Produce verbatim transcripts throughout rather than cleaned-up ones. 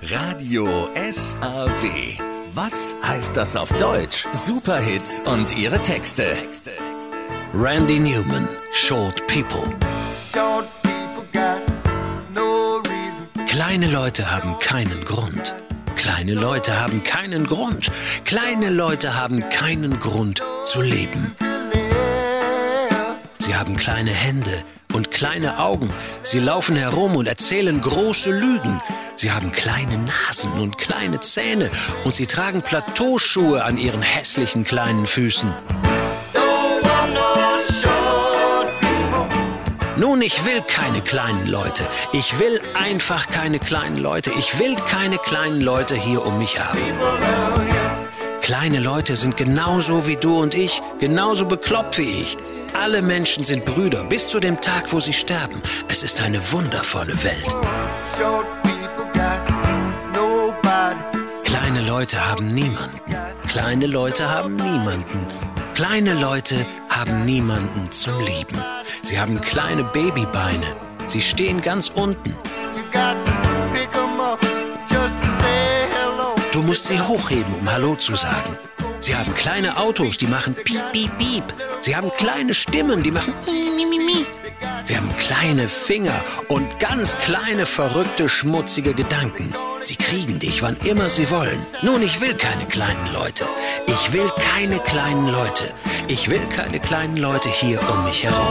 Radio S A W. Was heißt das auf Deutsch? Superhits und ihre Texte. Randy Newman, Short People. Kleine Leute haben keinen Grund. Kleine Leute haben keinen Grund. Kleine Leute haben keinen Grund zu leben. Sie haben kleine Hände und kleine Augen. Sie laufen herum und erzählen große Lügen. Sie haben kleine Nasen und kleine Zähne und sie tragen Plateauschuhe an ihren hässlichen kleinen Füßen. Nun, ich will keine kleinen Leute. Ich will einfach keine kleinen Leute. Ich will keine kleinen Leute hier um mich haben. Kleine Leute sind genauso wie du und ich, genauso bekloppt wie ich. Alle Menschen sind Brüder, bis zu dem Tag, wo sie sterben. Es ist eine wundervolle Welt. Kleine Leute haben niemanden. Kleine Leute haben niemanden. Kleine Leute haben niemanden zum Lieben. Sie haben kleine Babybeine. Sie stehen ganz unten. Du musst sie hochheben, um Hallo zu sagen. Sie haben kleine Autos, die machen piep, piep, piep. Sie haben kleine Stimmen, die machen mi, mi, mi, mi. Sie haben kleine Finger und ganz kleine, verrückte, schmutzige Gedanken. Sie kriegen dich, wann immer sie wollen. Nun, ich will keine kleinen Leute. Ich will keine kleinen Leute. Ich will keine kleinen Leute hier um mich herum.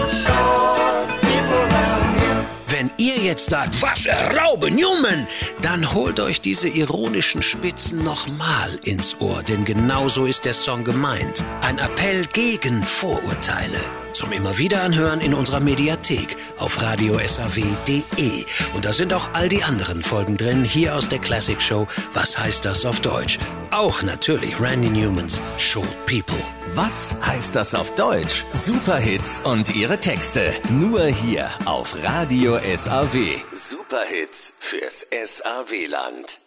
Wenn ihr jetzt sagt, was erlaube Newman, dann holt euch diese ironischen Spitzen nochmal ins Ohr, denn genauso ist der Song gemeint. Ein Appell gegen Vorurteile. Zum immer wieder anhören in unserer Mediathek auf radio s a w punkt d e. Und da sind auch all die anderen Folgen drin, hier aus der Classic Show. Was heißt das auf Deutsch? Auch natürlich Randy Newmans Short People. Was heißt das auf Deutsch? Superhits und ihre Texte. Nur hier auf Radio S A W. Superhits fürs S A W-Land.